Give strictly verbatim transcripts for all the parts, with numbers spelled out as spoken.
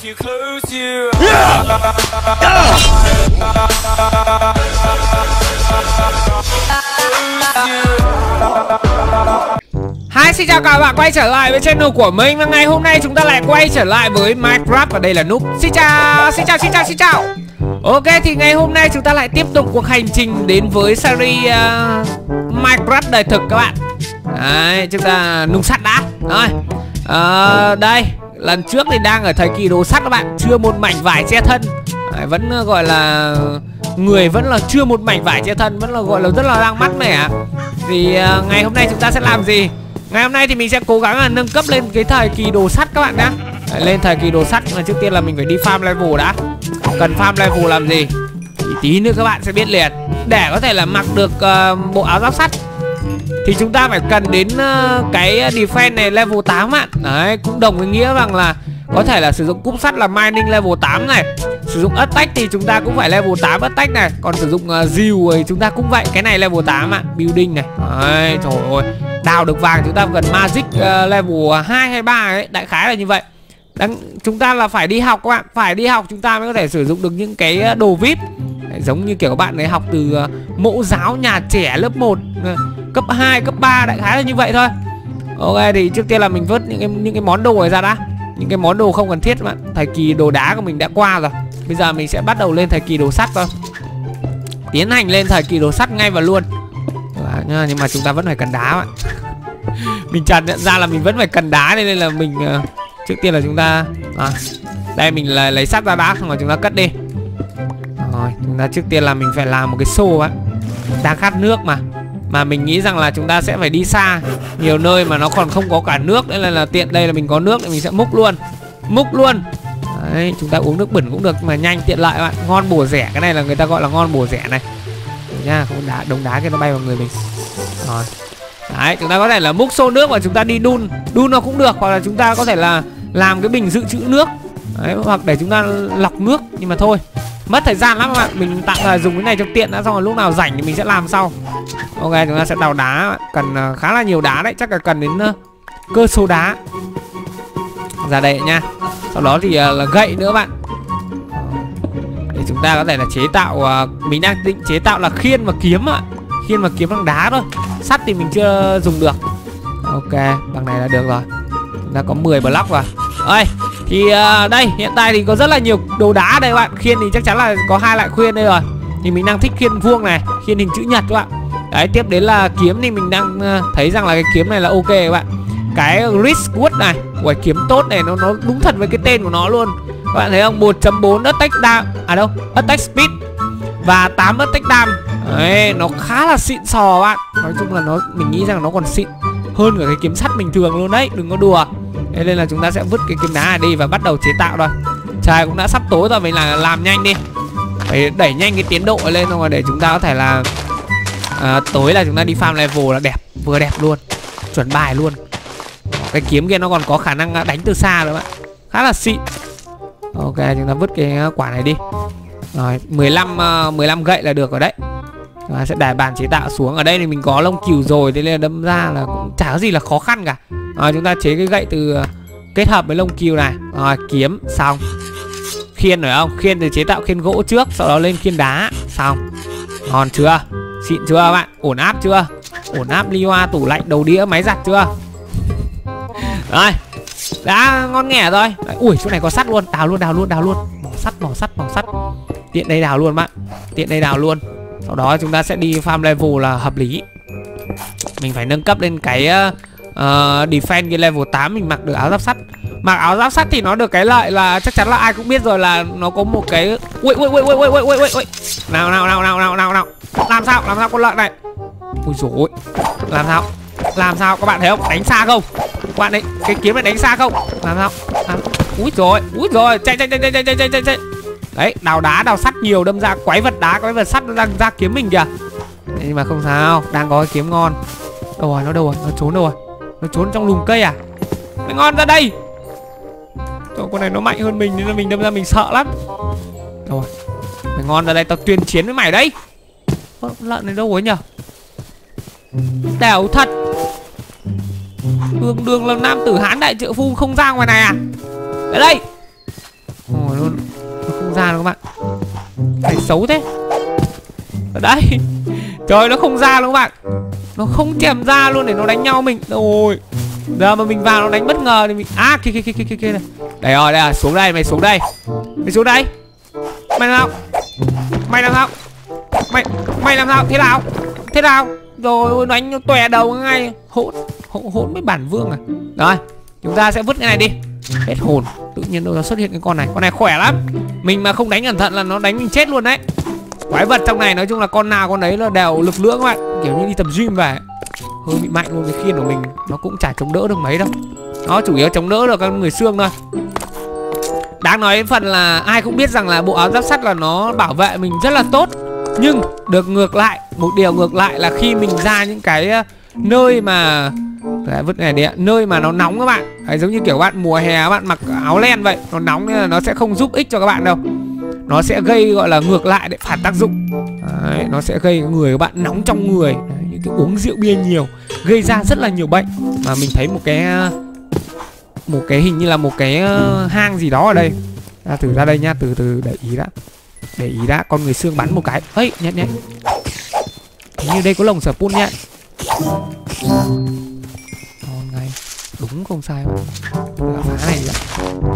Hi, xin chào các bạn quay trở lại với channel của mình. Và ngày hôm nay chúng ta lại quay trở lại với Minecraft. Và đây là Noob. Xin chào, xin chào, xin chào, xin chào. Ok, thì ngày hôm nay chúng ta lại tiếp tục cuộc hành trình đến với series uh, Minecraft đời thực các bạn. Đấy, chúng ta nung sắt đã. Rồi, uh, đây, lần trước thì đang ở thời kỳ đồ sắt các bạn. Chưa một mảnh vải che thân. Đấy, vẫn uh, gọi là người vẫn là chưa một mảnh vải che thân. Vẫn là gọi là rất là đang mát mẻ. Thì uh, ngày hôm nay chúng ta sẽ làm gì? Ngày hôm nay thì mình sẽ cố gắng là nâng cấp lên cái thời kỳ đồ sắt các bạn nhá. Đấy, lên thời kỳ đồ sắt mà trước tiên là mình phải đi farm level đã. Cần farm level làm gì thì tí nữa các bạn sẽ biết liền. Để có thể là mặc được uh, bộ áo giáp sắt thì chúng ta phải cần đến uh, cái defense này level tám bạn. Đấy, cũng đồng với nghĩa rằng là có thể là sử dụng cúp sắt là mining level tám này. Sử dụng attack thì chúng ta cũng phải level tám attack này. Còn sử dụng uh, diều thì chúng ta cũng vậy. Cái này level tám ạ. Building này. Đấy, trời ơi. Đào được vàng chúng ta cần magic uh, level hai hay ba ấy. Đại khái là như vậy. Đang, chúng ta là phải đi học các bạn. Phải đi học chúng ta mới có thể sử dụng được những cái đồ vi ai pi. Đấy, giống như kiểu các bạn ấy học từ uh, mẫu giáo nhà trẻ lớp một, uh, cấp hai, cấp ba. Đại khái là như vậy thôi. Ok, thì trước tiên là mình vớt những cái, những cái món đồ này ra đã. Những cái món đồ không cần thiết các bạn. Thời kỳ đồ đá của mình đã qua rồi. Bây giờ mình sẽ bắt đầu lên thời kỳ đồ sắt thôi. Tiến hành lên thời kỳ đồ sắt ngay và luôn. Đấy, nhưng mà chúng ta vẫn phải cần đá bạn. Mình chợt nhận ra là mình vẫn phải cần đá, nên là mình uh, trước tiên là chúng ta à, đây mình là lấy sắt ra đá, xong rồi chúng ta cất đi. Rồi, chúng ta trước tiên là mình phải làm một cái xô á. Đang khát nước mà. Mà mình nghĩ rằng là chúng ta sẽ phải đi xa, nhiều nơi mà nó còn không có cả nước. Nên là, là tiện đây là mình có nước thì mình sẽ múc luôn. Múc luôn. Đấy, chúng ta uống nước bẩn cũng được mà nhanh tiện lợi các bạn. Ngon bổ rẻ, cái này là người ta gọi là ngon bổ rẻ này. Đấy nha, không đá, đống đá kia nó bay vào người mình. Rồi. Đấy, chúng ta có thể là múc xô nước và chúng ta đi đun. Đun nó cũng được, hoặc là chúng ta có thể là làm cái bình dự trữ nước. Đấy, hoặc để chúng ta lọc nước. Nhưng mà thôi, mất thời gian lắm các bạn. Mình tạm thời dùng cái này cho tiện đã, xong rồi lúc nào rảnh thì mình sẽ làm sau. Ok, chúng ta sẽ đào đá. Cần khá là nhiều đá đấy, chắc là cần đến uh, cơ số đá. Ra đây nha. Sau đó thì uh, là gậy nữa bạn. Để chúng ta có thể là chế tạo uh, mình đang định chế tạo là khiên và kiếm ạ. Khiên và kiếm bằng đá thôi. Sắt thì mình chưa dùng được. Ok, bằng này là được rồi. Chúng ta có mười block rồi. Ơi, thì uh, đây hiện tại thì có rất là nhiều đồ đá đây các bạn. Khiên thì chắc chắn là có hai loại khiên đây rồi. Thì mình đang thích khiên vuông này, khiên hình chữ nhật các bạn. Đấy, tiếp đến là kiếm thì mình đang uh, thấy rằng là cái kiếm này là ok các bạn. Cái Rich Wood này, ui, kiếm tốt này, nó nó đúng thật với cái tên của nó luôn. Các bạn thấy không? một chấm bốn attack dam, à đâu, attack speed và tám attack dam. Đấy, nó khá là xịn sò bạn. Nói chung là nó, mình nghĩ rằng nó còn xịn hơn cả cái kiếm sắt bình thường luôn đấy, đừng có đùa. Thế nên là chúng ta sẽ vứt cái kiếm đá này đi và bắt đầu chế tạo thôi. Trời cũng đã sắp tối rồi, mình là làm nhanh đi. Phải đẩy nhanh cái tiến độ lên rồi để chúng ta có thể là à, tối là chúng ta đi farm level là đẹp, vừa đẹp luôn, chuẩn bài luôn. Cái kiếm kia nó còn có khả năng đánh từ xa nữa bạn, khá là xịn. Ok, chúng ta vứt cái quả này đi. Rồi, mười lăm, mười lăm gậy là được rồi đấy. Chúng ta sẽ đài bàn chế tạo xuống. Ở đây thì mình có lông cừu rồi, thế nên là đâm ra là cũng chả có gì là khó khăn cả. Rồi, chúng ta chế cái gậy từ kết hợp với lông cừu này. Rồi, kiếm xong. Khiên rồi không? Khiên thì chế tạo khiên gỗ trước, sau đó lên khiên đá. Xong. Ngon chưa? Xịn chưa các bạn? Ổn áp chưa? Ổn áp ly hoa, tủ lạnh, đầu đĩa, máy giặt chưa? Rồi, đã ngon nghẻ rồi. Đấy, ui, chỗ này có sắt luôn. Đào luôn, đào luôn, đào luôn. Mỏ sắt, mỏ sắt, mỏ sắt. Tiện đây đào luôn bạn. Tiện đây đào luôn. Sau đó chúng ta sẽ đi farm level là hợp lý. Mình phải nâng cấp lên cái uh, defense cái level tám. Mình mặc được áo giáp sắt. Mặc áo giáp sắt thì nó được cái lợi là chắc chắn là ai cũng biết rồi, là nó có một cái ui ui ui ui ui ui ui ui. Nào nào nào nào nào nào nào. Làm sao? Làm sao con lợn này? Ui dồi ôi. Làm sao? Làm sao các bạn thấy không? Đánh xa không? Các bạn ấy, cái kiếm này đánh xa không? Làm sao? Làm... Úi rồi, úi rồi, chạy chạy chạy chạy chạy chạy chạy chạy. Đấy, đào đá, đào sắt nhiều, đâm ra quái vật đá, quái vật sắt nó đang ra kiếm mình kìa. Đấy, nhưng mà không sao, đang có cái kiếm ngon. Đâu rồi, nó đâu rồi? Nó trốn đâu rồi? Nó trốn trong lùm cây à? Nó ngon ra đây. Trời, con này nó mạnh hơn mình nên là mình đâm ra mình sợ lắm. Đâu rồi? Mày ngon ra đây, tao tuyên chiến với mày đấy. Con lợn này đâu rồi nhỉ? Đẻo thật. Đường đường là nam tử hán đại trợ phu không ra ngoài này à? Ở đây. luôn. Nó không ra đâu các bạn. Cái xấu thế. Ở đây. Trời, nó không ra luôn các bạn. Nó không kèm ra luôn để nó đánh nhau mình. Ôi. Giờ mà mình vào nó đánh bất ngờ thì mình... À kia kia kia kia kia này. Đây rồi, đây rồi, xuống đây, mày xuống đây. Mày xuống đây. Mày làm sao? Mày làm sao? Mày mày làm sao? Thế nào? Thế nào? Rồi đánh nó tòe đầu ngay. Hỗn hỗn hỗn với bản vương à. Rồi, chúng ta sẽ vứt cái này đi. Hết hồn. Tự nhiên đâu nó xuất hiện cái con này. Con này khỏe lắm. Mình mà không đánh cẩn thận là nó đánh mình chết luôn đấy. Quái vật trong này nói chung là con nào con đấy là đều lực lượng các bạn. Kiểu như đi tập gym về. Hơi bị mạnh luôn, cái khiên của mình nó cũng chả chống đỡ được mấy đâu. Nó chủ yếu chống đỡ được các người xương thôi. Đáng nói đến phần là ai cũng biết rằng là bộ áo giáp sắt là nó bảo vệ mình rất là tốt. Nhưng được ngược lại, một điều ngược lại là khi mình ra những cái nơi mà đấy, vứt này đi ạ, nơi mà nó nóng các bạn. Đấy, giống như kiểu bạn mùa hè các bạn mặc áo len vậy, nó nóng nên là nó sẽ không giúp ích cho các bạn đâu. Nó sẽ gây gọi là ngược lại để phản tác dụng. Đấy, nó sẽ gây người các bạn nóng trong người. Đấy, những cái uống rượu bia nhiều gây ra rất là nhiều bệnh. Mà mình thấy một cái một cái hình như là một cái hang gì đó ở đây. Ra thử ra đây nha, từ từ để ý đã. Để ý đã, con người xương bắn một cái. Ấy, nhét nhét. Hình như đây có lồng sở pun nhá. Ngon ngay. Đúng không sai bạn. Phá này ạ.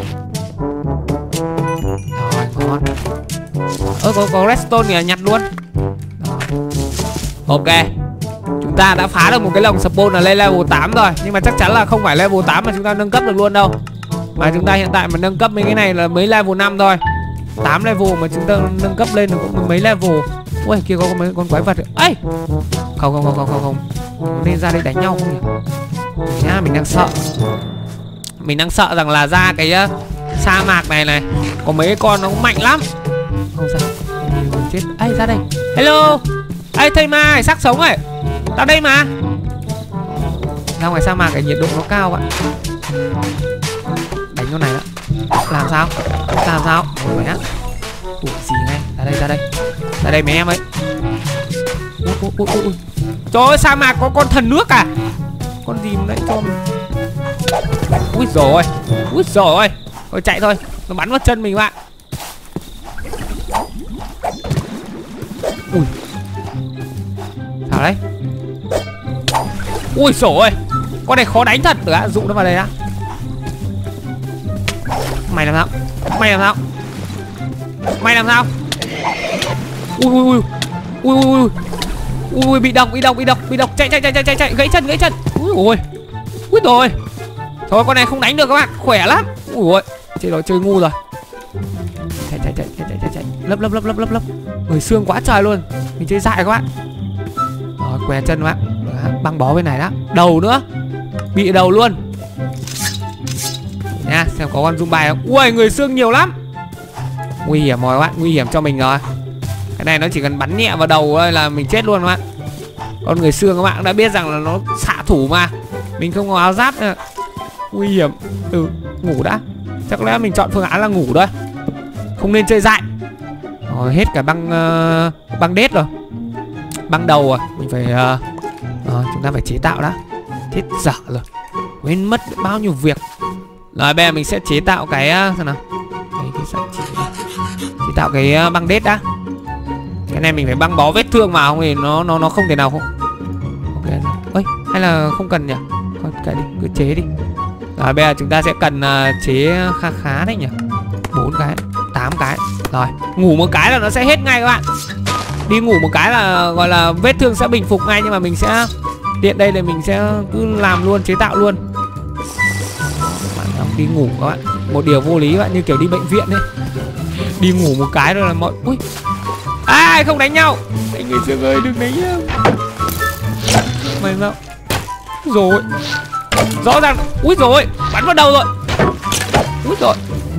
Rồi, ngon. Ơ, có, có redstone kìa, nhặt luôn. Rồi. Ok. Chúng ta đã phá được một cái lồng spawn là lên level tám rồi. Nhưng mà chắc chắn là không phải level tám mà chúng ta nâng cấp được luôn đâu. Mà chúng ta hiện tại mà nâng cấp mấy cái này là mới level năm thôi. Tám level mà chúng ta nâng cấp lên được cũng mấy level. Ui, kia có mấy con quái vật. Ây. Không không không không không không. Nên ra đây đánh nhau không nhỉ? Nhá, mình đang sợ. Mình đang sợ rằng là ra cái uh, sa mạc này này có mấy con nó cũng mạnh lắm. Không sao. Chết. Ây, ra đây. Hello. Ây, thầy ma hải sắc sống ấy. Tao đây mà. Ra ngoài sa mạc cái nhiệt độ nó cao bạn. Đánh con này đó. Làm sao? Làm sao? Ủa nhá. Ủa gì ngay? Ra đây, ra đây. Ra đây mấy em ấy. Ui, ui, ui, ui. Trời ơi, sa mạc có con thần nước à? Con gì mà đấy cho mình. Ui rồi. Ui rồi. Thôi chạy thôi. Nó bắn vào chân mình bạn. Ui. Sao đấy? Ui rồi. Con này khó đánh thật. Được ạ, dụ nó vào đây đã. Mày làm sao? Mày làm sao? Mày làm sao? Ui ui ui. Ui ui ui. Ui bị độc, bị độc, bị độc, bị độc. Chạy chạy chạy chạy chạy chạy, gãy chân, gãy chân. Ui ui. Ui rồi. Thôi con này không đánh được các bạn, khỏe lắm. Ui ui. Chơi nó chơi ngu rồi. Chạy chạy chạy chạy chạy chạy chạy. Lấp lấp lấp lấp lấp lấp. Người xương quá trời luôn. Mình chơi dại các bạn. Rồi què chân các bạn. Đó, băng bó bên này đó. Đầu nữa. Bị đầu luôn. Nha, xem có con zombie không. Ui, người xương nhiều lắm. Nguy hiểm rồi các bạn, nguy hiểm cho mình rồi. Cái này nó chỉ cần bắn nhẹ vào đầu thôi là mình chết luôn các bạn. Con người xương các bạn đã biết rằng là nó xạ thủ mà. Mình không có áo giáp nữa. Nguy hiểm. Ừ, ngủ đã. Chắc lẽ mình chọn phương án là ngủ thôi. Không nên chơi dại. Rồi, hết cả băng uh, băng đét rồi. Băng đầu rồi. Mình phải uh, uh, chúng ta phải chế tạo đã. Chết dở rồi. Quên mất bao nhiêu việc. Rồi bây giờ mình sẽ chế tạo cái uh, sao nào. Đấy, cái sợi chỉ chế tạo cái uh, băng đét đã. Cái này mình phải băng bó vết thương vào không thì nó nó nó không thể nào không. Ok. Ơi, hay là không cần nhỉ? Thôi kệ đi, cứ chế đi. Rồi bây giờ chúng ta sẽ cần uh, chế khá khá đấy nhỉ. Bốn cái, tám cái. Rồi, ngủ một cái là nó sẽ hết ngay các bạn. Đi ngủ một cái là gọi là vết thương sẽ bình phục ngay, nhưng mà mình sẽ tiện đây là mình sẽ cứ làm luôn, chế tạo luôn. Bạn không đi ngủ các bạn. Một điều vô lý các bạn, như kiểu đi bệnh viện ấy. Đi ngủ một cái rồi là mọi. Ui. Ai không đánh nhau. Anh người xương ơi, đừng đánh nhau. Mày sao? Rồi. Rõ ràng. Úi rồi, bắn vào đầu rồi. Úi rồi.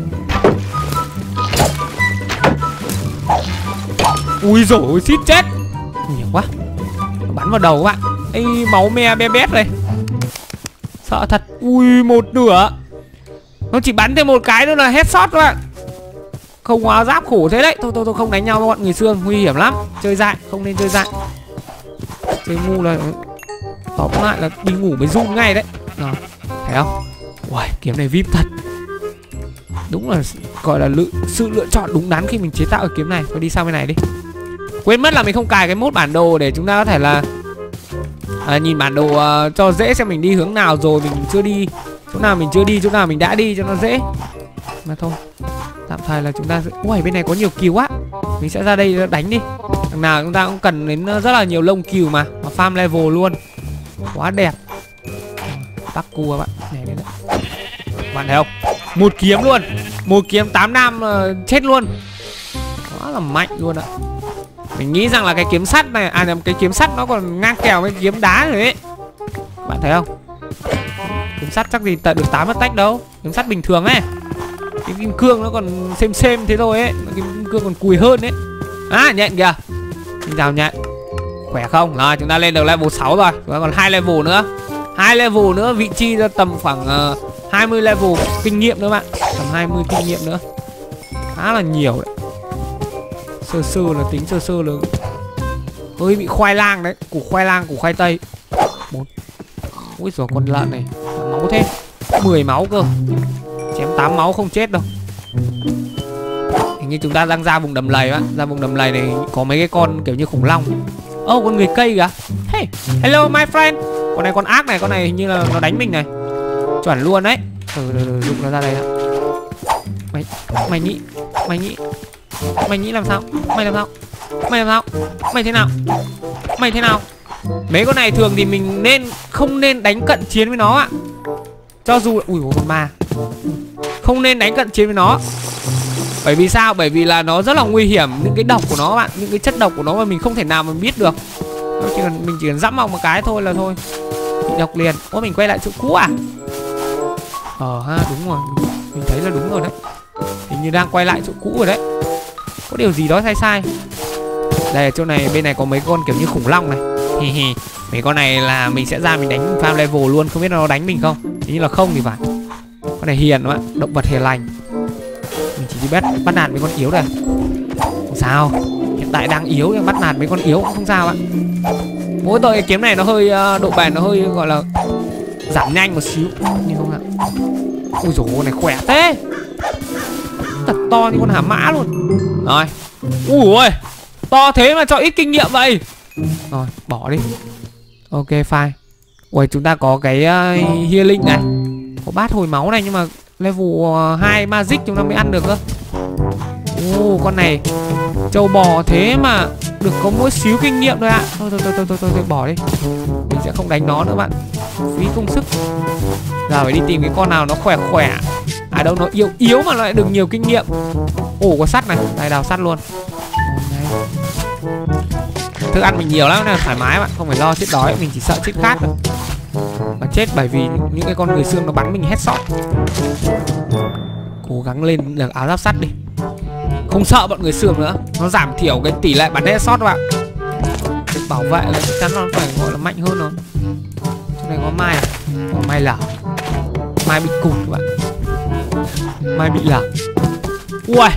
Ui rồi, xít chết. Nhiều quá. Nó bắn vào đầu các bạn. Ê, máu me be bét này. Sợ thật. Ui, một nửa. Nó chỉ bắn thêm một cái nữa là headshot các bạn. Không hóa giáp khổ thế đấy. Thôi thôi thôi, không đánh nhau với bọn người xương, nguy hiểm lắm. Chơi dại, không nên chơi dại. Chơi ngu là tóm lại là đi ngủ mới run ngay đấy. Rồi, thấy không? Uầy, kiếm này vip thật. Đúng là gọi là lựa, sự lựa chọn đúng đắn khi mình chế tạo cái kiếm này. Tôi đi sang bên này đi. Quên mất là mình không cài cái mốt bản đồ để chúng ta có thể là à, nhìn bản đồ uh, cho dễ xem mình đi hướng nào rồi. Mình chưa đi chỗ nào mình chưa đi, chỗ nào mình đã đi cho nó dễ. Mà thôi, tạm thời là chúng ta sẽ... Ui, bên này có nhiều cừu quá. Mình sẽ ra đây đánh đi. Thằng nào chúng ta cũng cần đến rất là nhiều lông cừu mà. Mà farm level luôn. Quá đẹp. Tắc cua bạn. Này đây đấy. Bạn thấy không? Một kiếm luôn. Một kiếm tám nam uh, chết luôn. Quá là mạnh luôn ạ. Mình nghĩ rằng là cái kiếm sắt này, à cái kiếm sắt nó còn ngang kèo với kiếm đá rồi ấy. Bạn thấy không? Kiếm sắt chắc gì tận được tám attack đâu. Kiếm sắt bình thường ấy. Cái kim cương nó còn xem xem thế thôi ấy. Cái kim cương còn cùi hơn ấy. À nhận kìa. Xin chào nhận. Khỏe không? Rồi chúng ta lên được level sáu rồi. Chúng ta còn hai level nữa. Hai level nữa, vị trí ra tầm khoảng uh, hai mươi level kinh nghiệm nữa bạn. Tầm hai mươi kinh nghiệm nữa. Khá là nhiều đấy. Sơ sơ là tính sơ sơ là hơi bị khoai lang đấy. Củ khoai lang, củ khoai tây. Một. Úi giời, con lợn này máu thế. Mười máu cơ. Chém tám máu không chết đâu. Hình như chúng ta đang ra vùng đầm lầy á. Ra vùng đầm lầy này có mấy cái con kiểu như khủng long. Ô, oh, con người cây kìa. Hey, hello my friend. Con này con ác này, con này hình như là nó đánh mình này. Chuẩn luôn đấy. Ừ, được, được, dùng nó ra đây đó. Mày, mày nghĩ, mày nghĩ Mày nghĩ làm sao? Mày làm sao? Mày làm sao? Mày thế nào? Mày thế nào? Mấy con này thường thì mình nên không nên đánh cận chiến với nó ạ. Cho dù... Ui, con ma. Không nên đánh cận chiến với nó. Bởi vì sao? Bởi vì là nó rất là nguy hiểm. Những cái độc của nó bạn. Những cái chất độc của nó mà mình không thể nào mà biết được. Nó chỉ cần, mình chỉ cần dẫm vào một cái thôi là thôi. Bị độc liền. Ủa, mình quay lại chỗ cũ à? Ờ ha, đúng rồi. Mình thấy là đúng rồi đấy. Hình như đang quay lại chỗ cũ rồi đấy. Có điều gì đó sai sai. Đây ở chỗ này, bên này có mấy con kiểu như khủng long này. Hi hi. Mấy con này là mình sẽ ra mình đánh farm level luôn. Không biết nó đánh mình không. Hình như là không thì phải. Con này hiền đó bạn. Động vật hiền lành. Mình chỉ đi bắt, bắt nạt mấy con yếu này. Không sao. Hiện tại đang yếu nhưng bắt nạt mấy con yếu cũng không sao ạ. Mỗi tội cái kiếm này nó hơi độ bền nó hơi gọi là giảm nhanh một xíu. Nhưng không ạ. Ui dồi ôi, này khỏe thế. Thật to như con hả mã luôn. Rồi. Ui ôi, to thế mà cho ít kinh nghiệm vậy. Rồi, bỏ đi. Ok, fine. Ui, chúng ta có cái uh, healing này. Có bát hồi máu này nhưng mà level uh, hai magic chúng ta mới ăn được cơ. Ồ, con này trâu bò thế mà được có mỗi xíu kinh nghiệm thôi ạ. Thôi thôi thôi thôi thôi, thôi, thôi bỏ đi. Mình sẽ không đánh nó nữa bạn. Phí công sức. Giờ phải đi tìm cái con nào nó khỏe khỏe. À đâu, nó yếu yếu mà lại được nhiều kinh nghiệm. Ồ, có sắt này. Đây, đào sắt luôn. Thức ăn mình nhiều lắm nên là thoải mái bạn. Không phải lo chết đói. Mình chỉ sợ chết khát thôi. Mà chết bởi vì những cái con người xương nó bắn mình headshot. Cố gắng lên được áo giáp sắt đi. Không sợ bọn người xương nữa. Nó giảm thiểu cái tỷ lệ bắn headshot các bạn. Bảo vệ là chắc chắn nó phải gọi là mạnh hơn rồi. Chỗ này có mai à? Có mai lở. Mai bị cụt các bạn. Mai bị lở. Ui.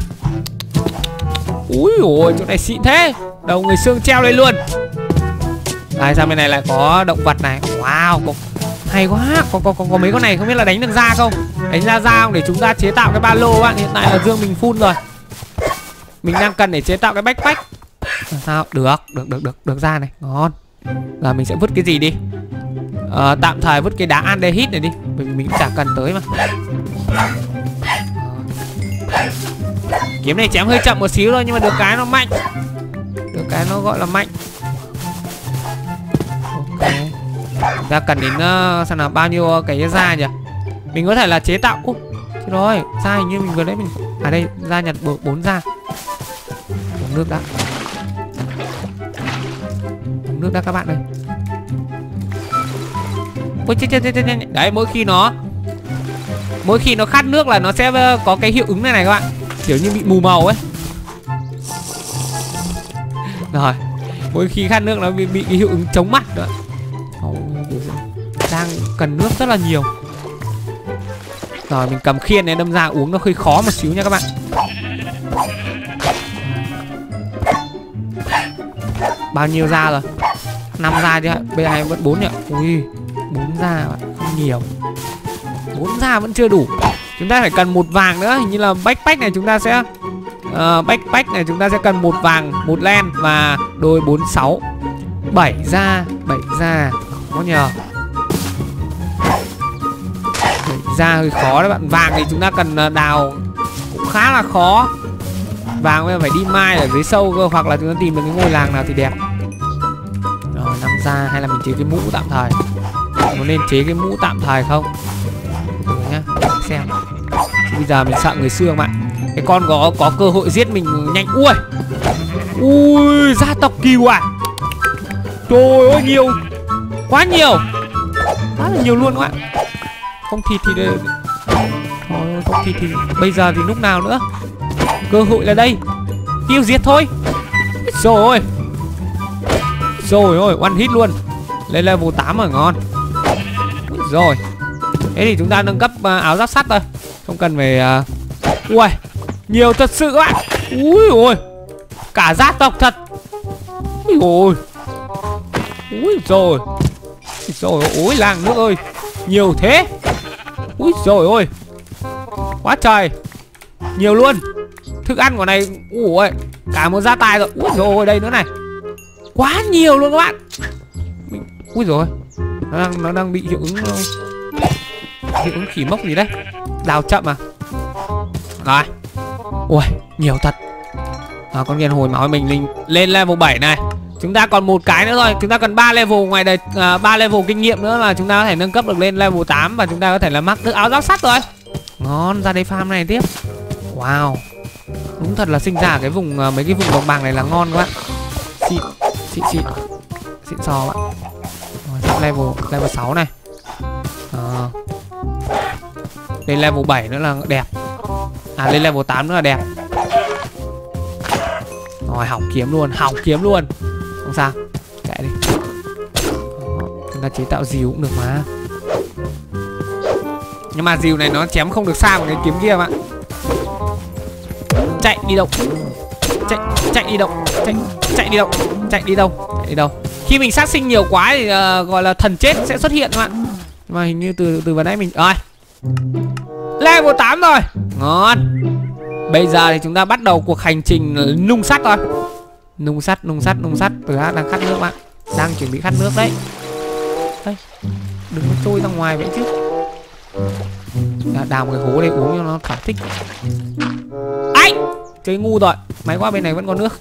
Úi ôi, chỗ này xịn thế. Đầu người xương treo lên luôn. Đây, sang bên này lại có động vật này. Wow, có... hay quá. Có, có, có, có mấy con này không biết là đánh được ra không. Đánh ra ra không để chúng ta chế tạo cái ba lô bạn. Hiện tại là dương mình full rồi. Mình đang cần để chế tạo cái backpack. Sao? Được, được, được, được, được ra này. Ngon. Là mình sẽ vứt cái gì đi? À, tạm thời vứt cái đá andesite này đi. Bởi vì mình cũng chả cần tới mà. Kiếm này chém hơi chậm một xíu thôi nhưng mà được cái nó mạnh. Được cái nó gọi là mạnh. Ok. Ta cần đến uh, xem nào bao nhiêu cái da nhỉ? Mình có thể là chế tạo. Ủa, thế rồi, da hình như mình vừa lấy mình. À đây, da nhặt bốn da. Uống nước đã. Uống nước đã các bạn ơi. Ôi chết chết chết chết. Đấy, mỗi khi nó Mỗi khi nó khát nước là nó sẽ có cái hiệu ứng này này các bạn. Kiểu như bị mù màu ấy. Rồi, mỗi khi khát nước nó bị, bị cái hiệu ứng chống mặt nữa. Đang cần nước rất là nhiều. Rồi mình cầm khiên này đâm ra uống nó hơi khó một xíu nha các bạn. Bao nhiêu da rồi? năm da chứ ạ. Bây giờ vẫn bốn nhỉ. Ui, bốn da bạn, không nhiều. bốn da vẫn chưa đủ. Chúng ta phải cần một vàng nữa. Hình như là backpack này chúng ta sẽ uh, backpack này chúng ta sẽ cần một vàng, một len và đôi bốn sáu. Bảy da, bảy da có nhờ. Bảy da hơi khó đấy bạn. Vàng thì chúng ta cần đào cũng khá là khó. Vàng bây giờ phải đi mai ở dưới sâu cơ, hoặc là chúng ta tìm được cái ngôi làng nào thì đẹp. Rồi năm da, hay là mình chế cái mũ tạm thời. Có nên chế cái mũ tạm thời không? Được nhá, xem. Chứ bây giờ mình sợ người xương bạn. Cái con có có cơ hội giết mình nhanh. Ui, ui, gia tộc cừu à? Trời ơi, nhiều, quá nhiều, quá là nhiều luôn các bạn. Không thịt thì đây, thôi không thịt thì bây giờ thì lúc nào nữa? Cơ hội là đây, tiêu diệt thôi. Rồi ôi, rồi ôi, one hit luôn. Lên level tám rồi, ngon. Rồi, thế thì chúng ta nâng cấp uh, áo giáp sắt thôi, không cần phải uh... ui, nhiều thật sự các bạn. Ui ôi, cả gia tộc thật. Ui ôi, ui rồi, rồi ôi làng nước ơi, nhiều thế. Ui rồi ôi, quá trời, nhiều luôn. Thức ăn của này, ui cả một gia tài rồi. Ui rồi đây nữa này, quá nhiều luôn các bạn. Ui rồi, nó đang nó đang bị hiệu ứng hiệu ứng khỉ mốc gì đấy, đào chậm à. Rồi, ui nhiều thật. À, con nghiền hồi máu mình lên, lên level bảy này. Chúng ta còn một cái nữa thôi. Chúng ta cần ba level ngoài đây, à, ba level kinh nghiệm nữa là chúng ta có thể nâng cấp được lên level tám. Và chúng ta có thể là mắc được áo giáp sắt rồi. Ngon, ra đây farm này tiếp. Wow, đúng thật là sinh ra ở cái vùng, mấy cái vùng đồng bằng này là ngon các bạn. Xịn, xịn, xịn, xịn sò bạn. Rồi, level, level sáu này. à, Lên level bảy nữa là đẹp. À, lên level tám nữa là đẹp. Rồi, hỏng kiếm luôn, hỏng kiếm luôn. Không sao, kệ đi. Đó, chúng ta chế tạo rìu cũng được mà. Nhưng mà rìu này nó chém không được xa bằng cái kiếm kia bạn. Chạy đi đâu? Chạy, chạy đi đâu? Chạy, chạy đi đâu? Chạy đi đâu? Chạy đi đâu? Khi mình sát sinh nhiều quá thì uh, gọi là thần chết sẽ xuất hiện các bạn. Nhưng mà hình như từ từ vừa nãy mình... Rồi, level tám rồi. Ngon. Bây giờ thì chúng ta bắt đầu cuộc hành trình nung sắt rồi. Nung sắt, nung sắt, nung sắt. Từ đang khát nước bạn. Đang chuẩn bị khát nước đấy. Đây, đừng có trôi ra ngoài vậy chứ. Đào một cái hố để uống cho nó thỏa thích. Anh chơi ngu rồi. May quá bên này vẫn có nước.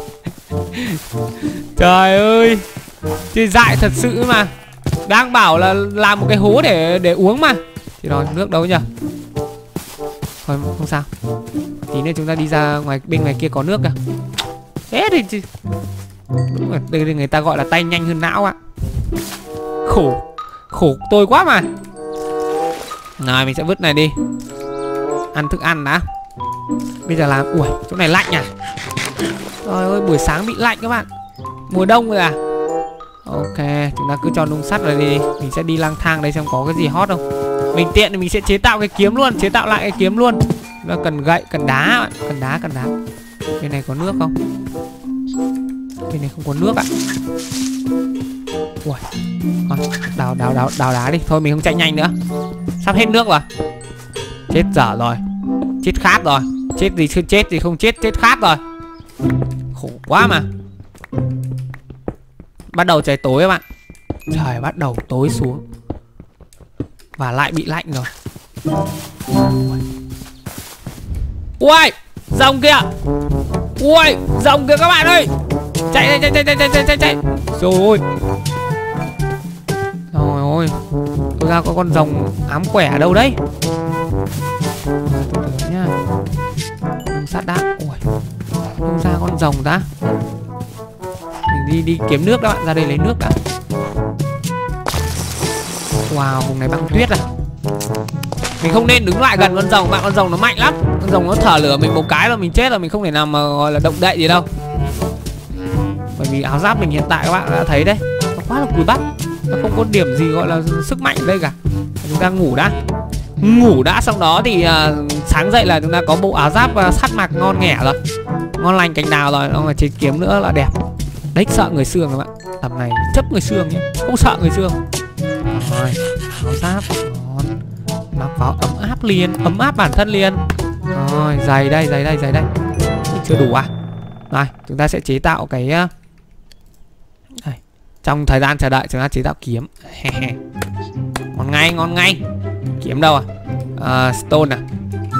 Trời ơi, chơi dại thật sự mà. Đang bảo là làm một cái hố để để uống mà. Thì rồi, nước đâu nhỉ? Thôi không sao. Tí nữa chúng ta đi ra ngoài, bên ngoài kia có nước kìa. Thế thì đúng rồi, đây người ta gọi là tay nhanh hơn não ạ. Khổ, khổ tôi quá mà. Rồi mình sẽ vứt này đi. Ăn thức ăn đã. Bây giờ là, ui chỗ này lạnh à. Trời ơi, buổi sáng bị lạnh các bạn. Mùa đông rồi à. Ok, chúng ta cứ cho nung sắt rồi đi. Mình sẽ đi lang thang đây xem có cái gì hot không. Mình tiện thì mình sẽ chế tạo cái kiếm luôn. Chế tạo lại cái kiếm luôn. Nó cần gậy, cần đá bạn. Cần đá, cần đá. Bên này có nước không? Bên này không có nước ạ. Ui, đào, đào, đào, đào đá đi. Thôi mình không chạy nhanh nữa. Sắp hết nước rồi. Chết dở rồi. Chết khát rồi. Chết gì chưa chết thì không chết, chết khát rồi. Khổ quá mà. Bắt đầu trời tối các bạn. Trời bắt đầu tối xuống. Và lại bị lạnh rồi. Ui, rồng kìa. Ui, rồng kìa các bạn ơi. Chạy chạy chạy chạy chạy chạy chạy chạy. Rồi ôi. Rồi ôi. Tôi ra có con rồng ám quẻ ở đâu đấy. Từ từ nhá. Nung sắt đã. Ui, không ra con rồng ta. Mình đi đi kiếm nước đó bạn. Ra đây lấy nước đã. Wow, vùng này băng tuyết à. Mình không nên đứng lại gần con rồng bạn. Con rồng nó mạnh lắm. Con rồng nó thở lửa mình một cái là mình chết rồi. Mình không thể nào mà gọi là động đậy gì đâu. Bởi vì áo giáp mình hiện tại các bạn đã thấy đấy, nó quá là cùi bắp. Nó không có điểm gì gọi là sức mạnh ở đây cả. Chúng ta ngủ đã. Ngủ đã xong đó thì uh, sáng dậy là chúng ta có bộ áo giáp uh, sắt mạc ngon nghẻ rồi. Ngon lành cành đào rồi. Nó mà chế kiếm nữa là đẹp. Đấy, sợ người xương các bạn. Tầm này chấp người xương nhé. Không sợ người xương. Rồi, áo giáp ngon. Mặc vào ấm áp liền, ấm áp bản thân liền. Rồi, giày đây, giày đây, giày đây. Chưa đủ à? Rồi, chúng ta sẽ chế tạo cái đây. Trong thời gian chờ đợi chúng ta chế tạo kiếm. Ngon ngay, ngon ngay. Kiếm đâu à? À stone à?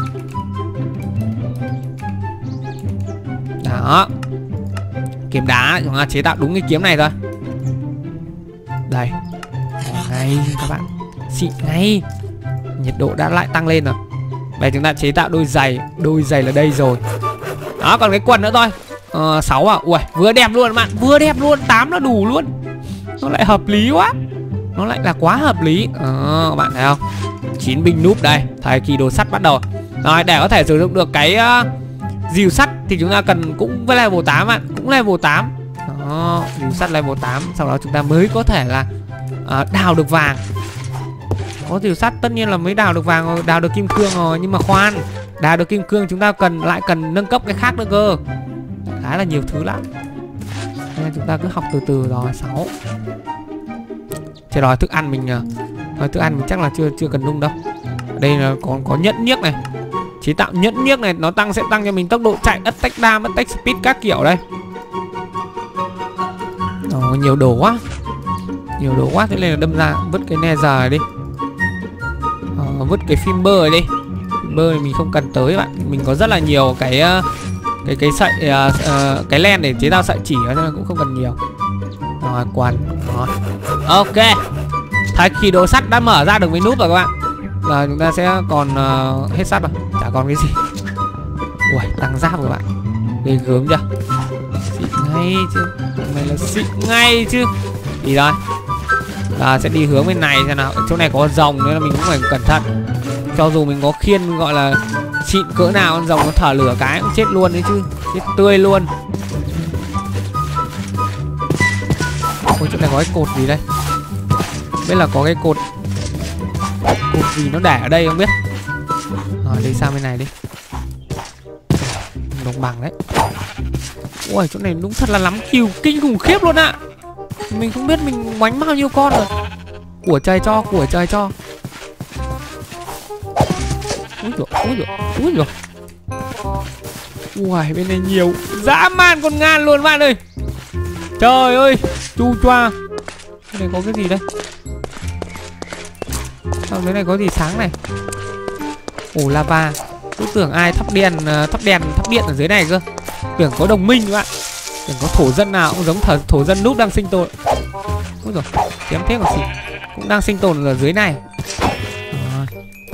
Đó. Kiếm đá chúng ta chế tạo đúng cái kiếm này thôi. Đây. Ngay các bạn. Xịn ngay. Nhiệt độ đã lại tăng lên rồi. Đây chúng ta chế tạo đôi giày. Đôi giày là đây rồi. Đó, còn cái quần nữa thôi. Ờ, sáu à? Ui, vừa đẹp luôn các bạn. Vừa đẹp luôn, tám là đủ luôn. Nó lại hợp lý quá. Nó lại là quá hợp lý. Ờ, các bạn thấy không? chín binh noob đây. Thời kỳ đồ sắt bắt đầu. Rồi, để có thể sử dụng được cái uh, dìu sắt thì chúng ta cần cũng với level tám bạn. Cũng level tám. Đó, dìu sắt level tám. Sau đó chúng ta mới có thể là uh, đào được vàng. Có dìu sắt tất nhiên là mới đào được vàng rồi, đào được kim cương rồi. Nhưng mà khoan, đào được kim cương chúng ta cần lại cần nâng cấp cái khác nữa cơ. Khá là nhiều thứ lắm. Nên chúng ta cứ học từ từ. Rồi, sáu. Thế rồi, thức ăn mình uh, thức ăn mình chắc là chưa chưa cần nung đâu. Ở đây là còn có nhẫn nhiếc này. Chế tạo nhẫn nhiếc này nó tăng sẽ tăng cho mình tốc độ chạy, attack damage, attack speed các kiểu đây. Ồ, nhiều đồ quá. Nhiều đồ quá, thế nên là đâm ra vứt cái nether này đi. Ờ, vứt cái Fimber này đi. Fimber này mình không cần tới bạn. Mình có rất là nhiều cái uh, cái cái sợi uh, uh, cái len để chế tạo sợi chỉ nên cũng không cần nhiều. Rồi, quần. Rồi. Ok. Thời kỳ đồ sắt đã mở ra được với nút rồi các bạn. Giờ chúng ta sẽ còn uh, hết sắt rồi, chả còn cái gì. Ui, tăng giáp các bạn. Ghê gớm chưa? Xịn ngay chứ. Này là xịn ngay chứ. Đi rồi. À, sẽ đi hướng bên này xem nào. Ở chỗ này có rồng nên là mình cũng phải cẩn thận. Cho dù mình có khiên gọi là xịn cỡ nào, con rồng nó thở lửa cái cũng chết luôn đấy chứ. Chết tươi luôn. Ôi, chỗ này có cái cột gì đây? Biết là có cái cột Cột gì nó để ở đây không biết. Rồi, đi sang bên này đi. Đồng bằng đấy. Ui, chỗ này đúng thật là lắm kill kinh khủng khiếp luôn ạ. Mình không biết mình bánh bao nhiêu con rồi. Của trời cho, của trời cho. Úi dồi, úi dồi, úi dồi. Ui, bên này nhiều dã man con ngan luôn bạn ơi. Trời ơi, chu choa. Bên này có cái gì đây? Sao dưới này có gì sáng này? Ồ, lava. Cứ tưởng ai thắp đèn, thắp đèn, thắp điện ở dưới này cơ. Tưởng có đồng minh các bạn. Tưởng có thổ dân nào cũng giống thờ, thổ dân núp đang sinh tồn. Úi dồi, chém thế còn gì. Cũng đang sinh tồn ở dưới này. Rồi.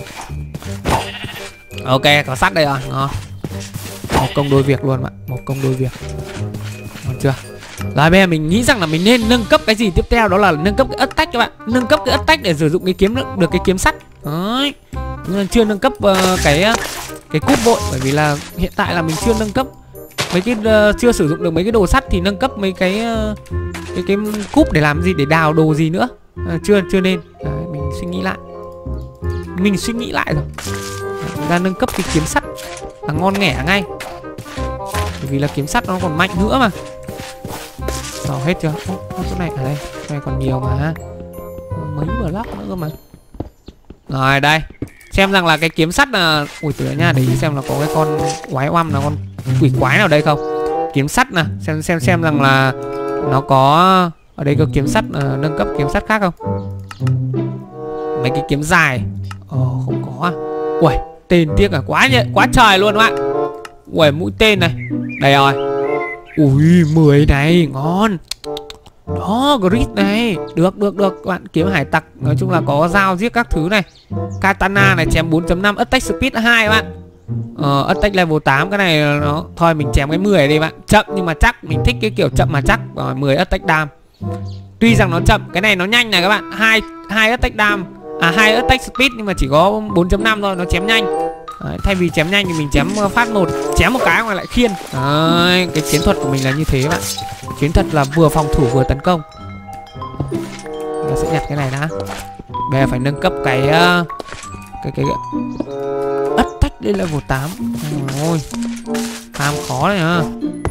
Ok, có sắt đây rồi. Ngon. Một công đôi việc luôn bạn. Một công đôi việc. Ngon chưa? Rồi bây giờ mình nghĩ rằng là mình nên nâng cấp cái gì tiếp theo, đó là nâng cấp cái attack các bạn. Nâng cấp cái attack để sử dụng cái kiếm được cái kiếm sắt. Đấy. Chưa nâng cấp uh, cái cái cúp vội, bởi vì là hiện tại là mình chưa nâng cấp mấy cái uh, chưa sử dụng được mấy cái đồ sắt thì nâng cấp mấy cái uh, cái cái cúp để làm gì, để đào đồ gì nữa. Uh, chưa chưa nên. Đấy, mình suy nghĩ lại. Mình suy nghĩ lại rồi. Chúng ta nâng cấp cái kiếm sắt là ngon nghẻ ngay. Bởi vì là kiếm sắt nó còn mạnh nữa mà. Rồi hết chưa? Ô, chỗ này ở đây, chỗ này còn nhiều mà. Mấy block nữa cơ mà. Rồi đây. Xem rằng là cái kiếm sắt là, ui từ nha, để ý xem là có cái con quái oăm là con quỷ quái nào đây không. Kiếm sắt nè, xem xem xem rằng là nó có ở đây có kiếm sắt uh, nâng cấp kiếm sắt khác không. Mấy cái kiếm dài. Ồ, không có à. Ui, tên tiếc à, quá nhẹ, quá trời luôn các bạn. Ui, mũi tên này. Đây rồi. Ui, mười này, ngon. Đó, grid này. Được, được, được. Các bạn, kiếm hải tặc. Nói chung là có dao giết các thứ này. Katana này, chém bốn chấm năm. Attack speed hai các bạn. Ờ, attack level tám. Cái này nó, thôi mình chém cái mười này đi bạn. Chậm nhưng mà chắc. Mình thích cái kiểu chậm mà chắc. Rồi, mười attack dam. Tuy rằng nó chậm, cái này nó nhanh này các bạn. hai hai attack dam. À, hai attack speed nhưng mà chỉ có bốn chấm năm thôi. Nó chém nhanh. Đấy, thay vì chém nhanh thì mình chém phát một, chém một cái mà lại khiên. Đấy, cái chiến thuật của mình là như thế bạn. Chiến thuật là vừa phòng thủ vừa tấn công. Nó sẽ nhặt cái này đã. Bây giờ phải nâng cấp cái uh, cái cái attack đây level tám. Ôi, tham khó này hả?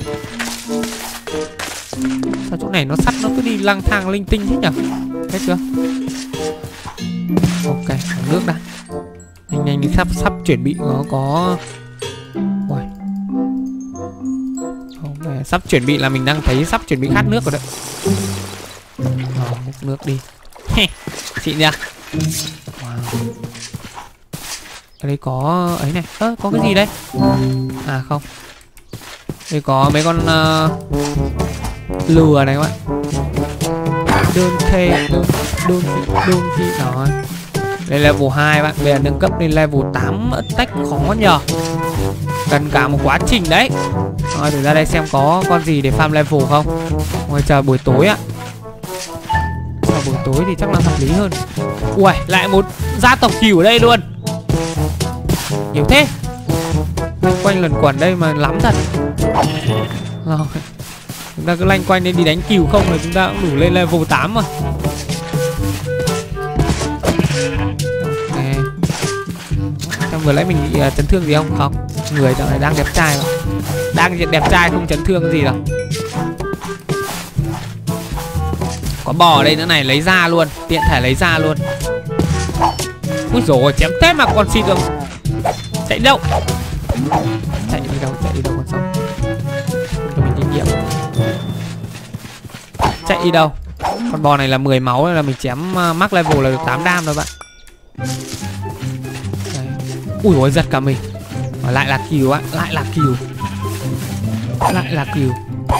Sao chỗ này nó sắt nó cứ đi lang thang linh tinh thế nhỉ? Hết chưa? Ok, nước đã. Nhanh nhanh đi, sắp sắp chuẩn bị nó có. Ui. Không, sắp chuẩn bị là mình đang thấy sắp chuẩn bị khát nước rồi đấy. Rồi, múc nước đi. Xịn nha. Wow. Ở đây có ấy này. Ơ, có cái gì đây? À không. Đây có mấy con uh, lừa này các bạn. Đơn khê, đơn, đơn, đơn khi rồi. Đây level hai bạn, bây giờ nâng cấp lên level tám attack khó nhờ. Cần cả một quá trình đấy. Rồi thử ra đây xem có con gì để farm level không. Ngoài chờ buổi tối ạ. Chờ buổi tối thì chắc là hợp lý hơn. Ui, lại một gia tộc cừu ở đây luôn. Nhiều thế. Quanh lần quẩn đây mà lắm thật. Rồi. Chúng ta cứ lanh quanh nên đi đánh cừu không là chúng ta cũng đủ lên level tám mà. Xem vừa nãy mình bị uh, chấn thương gì không? Không. Người dạo này đang đẹp trai mà. Đang đẹp trai không chấn thương gì đâu. Có bò ở đây nữa này, lấy ra luôn. Tiện thể lấy ra luôn. Úi dồi ôi, chém thế mà còn xịt được. Chạy đâu? Chạy đi đâu? Chạy đi đâu con sống? Cho mình kinh nghiệm. Chạy đi đâu? Con bò này là mười máu nên là mình chém uh, max level là được tám đam rồi bạn. Ui ôi, giật cả mình. Mà lại là cừu á, lại là cừu. Lại là cừu.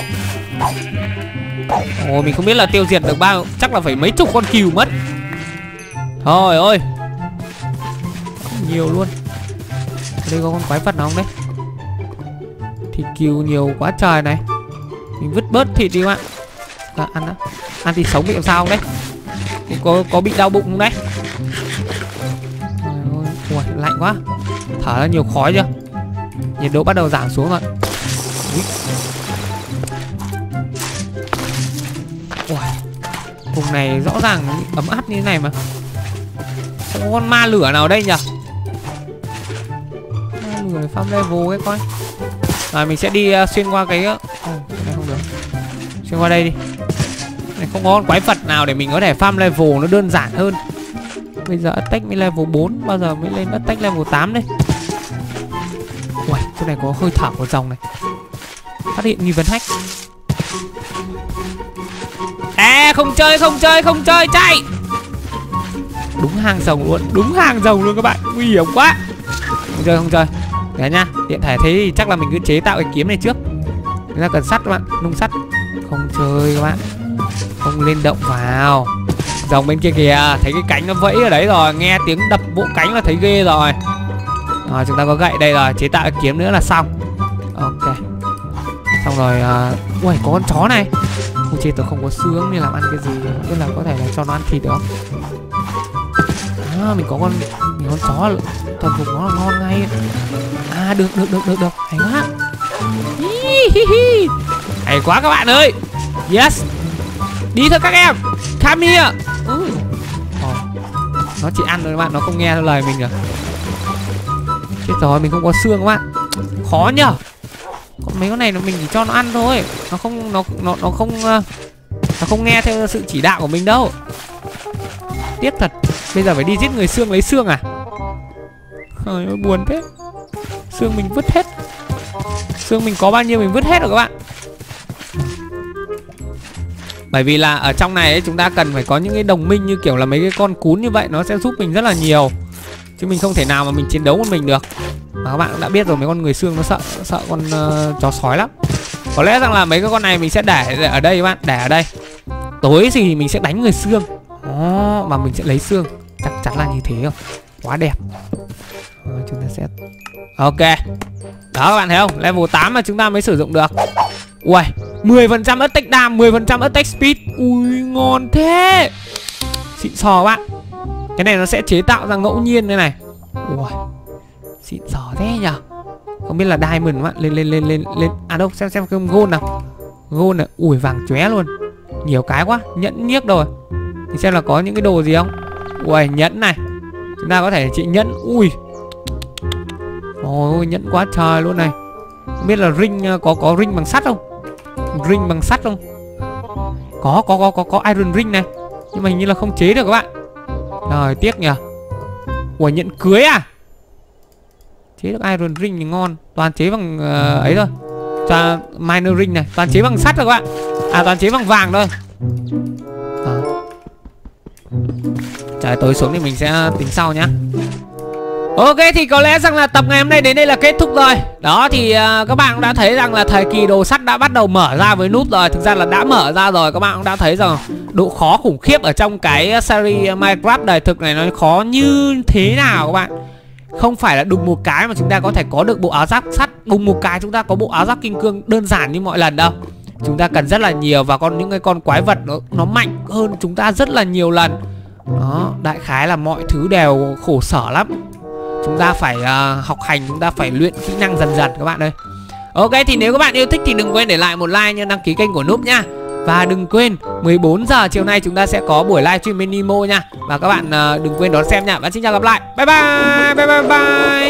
Ồ, mình không biết là tiêu diệt được bao, chắc là phải mấy chục con cừu mất. Thôi ơi. Nhiều luôn. Ở đây có con quái vật nào không đấy? Thịt cừu nhiều quá trời này. Mình vứt bớt thịt đi bạn. À, ăn đó. Ăn thịt sống bị làm sao không đấy? Có, có bị đau bụng không đấy? Ui, lạnh quá. Thở ra nhiều khói chưa? Nhiệt độ bắt đầu giảm xuống rồi. Ui. Ui. Vùng này rõ ràng ấm áp như thế này mà. Có con ma lửa nào đây nhỉ? Ma lửa farm level ấy coi. Rồi mình sẽ đi uh, xuyên qua cái... Uh... Oh, cái này không được. Xuyên qua đây đi. Này không có con quái vật nào để mình có thể farm level nó đơn giản hơn. Bây giờ attack mới level bốn, bao giờ mới lên attack level tám đây. Ui, chỗ này có hơi thở của dòng này. Phát hiện nghi vấn hack. À, không chơi, không chơi, không chơi, chạy. Đúng hàng rồng luôn, đúng hàng rồng luôn các bạn. Nguy hiểm quá. Không chơi, không chơi. Đấy nha, tiện thể thế thì chắc là mình cứ chế tạo cái kiếm này trước. Chúng ta cần sắt các bạn, nung sắt. Không chơi các bạn. Không lên động vào. Rồng bên kia kìa, thấy cái cánh nó vẫy ở đấy rồi, nghe tiếng đập bộ cánh là thấy ghê rồi. Rồi chúng ta có gậy đây rồi, chế tạo cái kiếm nữa là xong. Ok. Xong rồi, uh... ui, có con chó này. Ui chết, tôi không có xương nên làm ăn cái gì. Tức là có thể là cho nó ăn thịt được không? À, mình có con mình con chó thuần phục nó là ngon ngay. À, được, được, được, được, được. Hay quá. Hay quá các bạn ơi. Yes. Đi thôi các em. Come here. Ừ. Oh. Nó chỉ ăn thôi các bạn, nó không nghe theo lời mình rồi. Chết rồi, mình không có xương các bạn. Khó nhở. Còn mấy con này mình chỉ cho nó ăn thôi. Nó không nó nó nó không nó không nghe theo sự chỉ đạo của mình đâu. Tiếc thật. Bây giờ phải đi giết người xương lấy xương à? Trời ơi, buồn thế. Xương mình vứt hết. Xương mình có bao nhiêu mình vứt hết rồi các bạn. Bởi vì là ở trong này ấy, chúng ta cần phải có những cái đồng minh như kiểu là mấy cái con cún như vậy. Nó sẽ giúp mình rất là nhiều. Chứ mình không thể nào mà mình chiến đấu một mình được. Mà các bạn cũng đã biết rồi, mấy con người xương nó sợ sợ con uh, chó sói lắm. Có lẽ rằng là mấy cái con này mình sẽ để ở đây các bạn. Để ở đây. Tối thì mình sẽ đánh người xương. Đó, mà mình sẽ lấy xương. Chắc chắn là như thế rồi. Quá đẹp. Rồi, chúng ta sẽ... Ok. Đó các bạn thấy không? Level tám mà chúng ta mới sử dụng được. Ui, mười phần trăm attack damage, mười phần trăm attack speed. Ui, ngon thế. Xịn sò bạn. Cái này nó sẽ chế tạo ra ngẫu nhiên đây này. Ui, xịn sò thế nhở. Không biết là diamond các bạn. Lên lên lên lên lên. À đâu, xem xem cái gold nào. Gold này, ui vàng chóe luôn. Nhiều cái quá, nhẫn nhiếc rồi. Thì xem là có những cái đồ gì không. Ui, nhẫn này. Chúng ta có thể trị nhẫn. Ui. Ôi, nhẫn quá trời luôn này. Không biết là ring có có ring bằng sắt không? Ring bằng sắt không? Có có có có có iron ring này. Nhưng mà hình như là không chế được các bạn. Rồi tiếc nhỉ. Ủa, nhẫn cưới à? Chế được Iron Ring thì ngon. Toàn chế bằng uh, ấy thôi. Toàn Minor Ring này, toàn chế bằng sắt rồi các bạn. À toàn chế bằng vàng thôi. À. Trời, tối xuống thì mình sẽ tính sau nhá. Ok, thì có lẽ rằng là tập ngày hôm nay đến đây là kết thúc rồi. Đó thì uh, các bạn cũng đã thấy rằng là thời kỳ đồ sắt đã bắt đầu mở ra với nút rồi. Thực ra là đã mở ra rồi. Các bạn cũng đã thấy rằng độ khó khủng khiếp ở trong cái series Minecraft đời thực này nó khó như thế nào các bạn. Không phải là đùng một cái mà chúng ta có thể có được bộ áo giáp sắt, đùng một cái chúng ta có bộ áo giáp kim cương đơn giản như mọi lần đâu. Chúng ta cần rất là nhiều và con những cái con quái vật nó, nó mạnh hơn chúng ta rất là nhiều lần. Đó, đại khái là mọi thứ đều khổ sở lắm. Chúng ta phải uh, học hành, chúng ta phải luyện kỹ năng dần dần các bạn ơi. Ok, thì nếu các bạn yêu thích thì đừng quên để lại một like nha, đăng ký kênh của Noob nha. Và đừng quên mười bốn giờ chiều nay chúng ta sẽ có buổi livestream bên Nemo nha. Và các bạn uh, đừng quên đón xem nha. Và xin chào gặp lại. Bye bye. Bye bye bye.